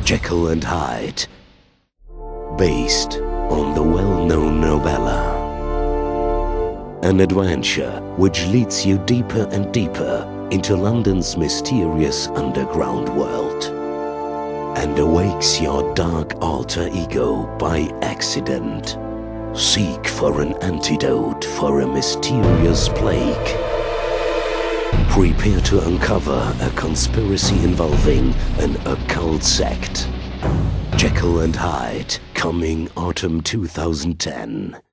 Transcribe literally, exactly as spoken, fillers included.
Jekyll and Hyde, based on the well-known novella. An adventure which leads you deeper and deeper into London's mysterious underground world and awakes your dark alter ego by accident. Seek for an antidote for a mysterious plague. Prepare to uncover a conspiracy involving an occult sect. Jekyll and Hyde, coming autumn two thousand ten.